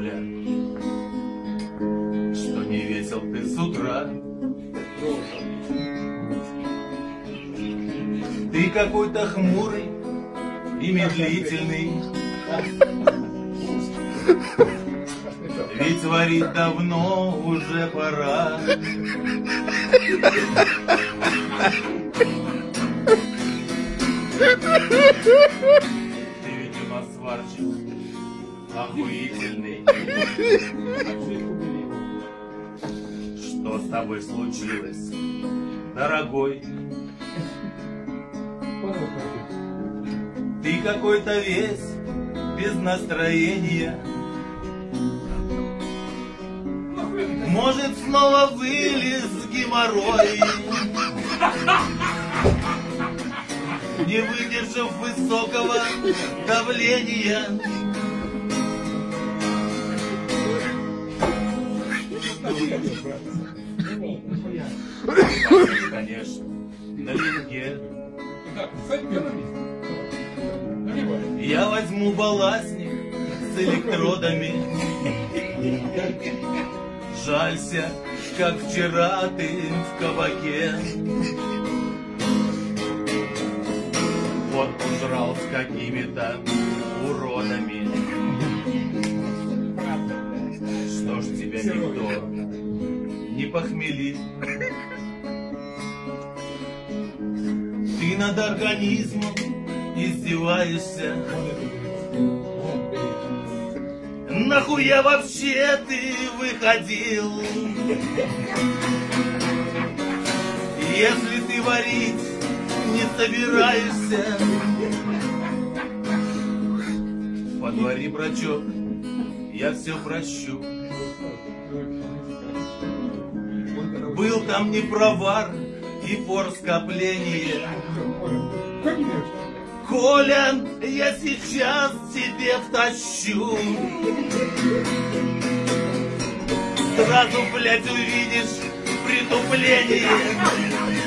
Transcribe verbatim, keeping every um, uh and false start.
Коля, что не весел ты с утра. Ты какой-то хмурый и медлительный, ведь варить давно уже пора. Ты ведь у нас сварщик охуительный. Что с тобой случилось, дорогой? Ты какой-то весь без настроения. Может, снова вылез геморрой, не выдержав высокого давления. Конечно, на рентген. Я возьму балластник с электродами. Жалься, как вчера ты в кабаке. Вот ужрал с какими-то уродами. Что ж тебя никто не похмелит? Ты над организмом издеваешься. Нахуя вообще ты выходил? Если ты варить не собираешься, подвори, брачок, я все прощу. Был там непровар и пор скопления. Коля, я сейчас тебе втащу. Сразу, блядь, увидишь притупление.